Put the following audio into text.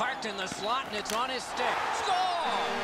Parked in the slot, and it's on his stick. Score!